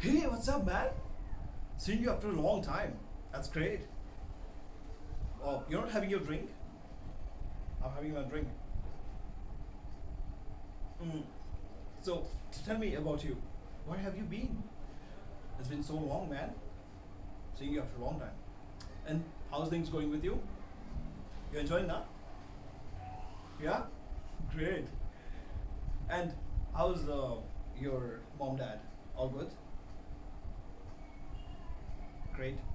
Hey, what's up, man? Seeing you after a long time. That's great. Oh, you're not having your drink? I'm having my drink. Mm. So, tell me about you. Where have you been? It's been so long, man. Seeing you after a long time. And how's things going with you? You enjoying that? Yeah? Great. And how's your mom, dad? All good? Great.